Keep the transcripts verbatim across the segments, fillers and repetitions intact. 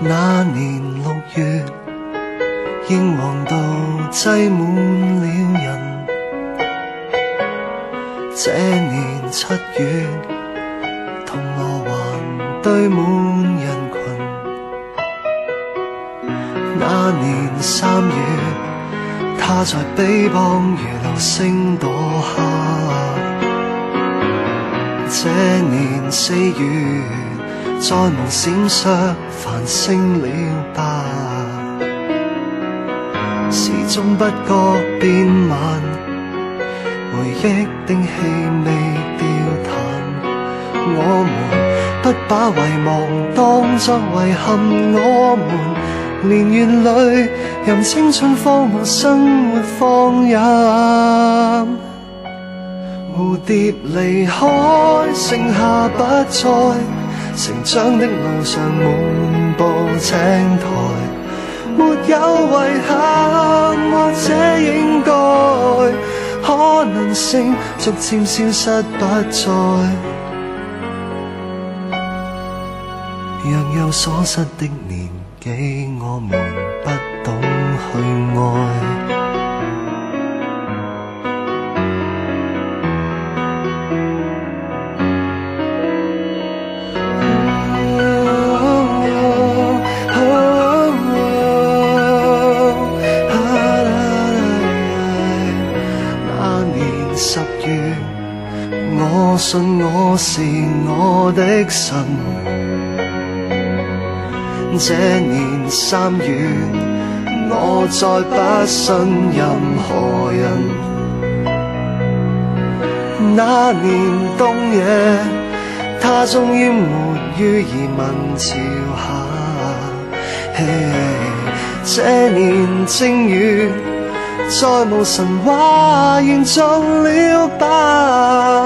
那年六月，英皇道擠滿了人。這年七月，銅鑼灣堆滿人群。那年三月，他在彼邦如流星墮下。這年四月，再無閃爍繁星了吧？時鐘不覺變慢，回憶定氣味掉淡。我們不把遺忘當作遺憾，我們連眼淚任青春荒蕪生活放任。蝴蝶離開，剩下不再。成長的路上滿布青苔，沒有遺憾，或者應該可能性逐漸消失不再。若有所失的年紀，我們不懂去愛。我信我是我的神。這年三月，我再不信任何人。那年冬夜，他終於沒於移民潮下。Hey, 這年正月，再無神話延續了吧？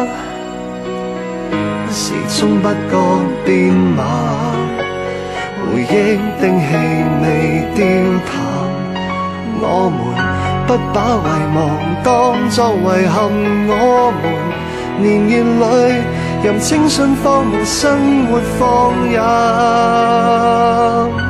時鐘不覺變慢，回憶定氣味掉淡。我們不把遺忘當作遺憾，我們連眼淚任青春荒蕪生活放任。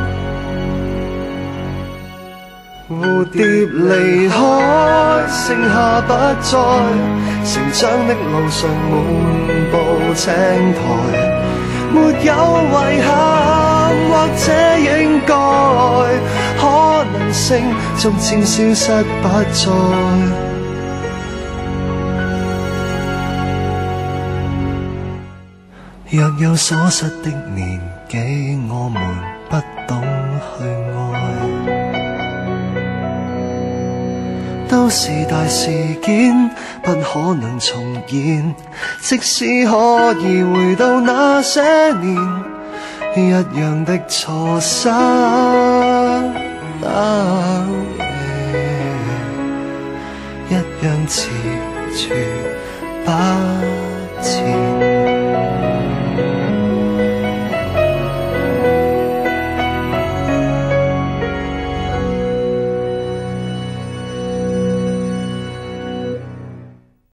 蝴蝶離開，剩下不再。成長的路上滿布青苔，沒有遺憾，或者應該可能性逐漸消失不再。若有所失的年紀，我們不懂去愛。都是大事件，不可能重現。即使可以回到那些年，一樣的錯失，啊、一樣遲絕不前。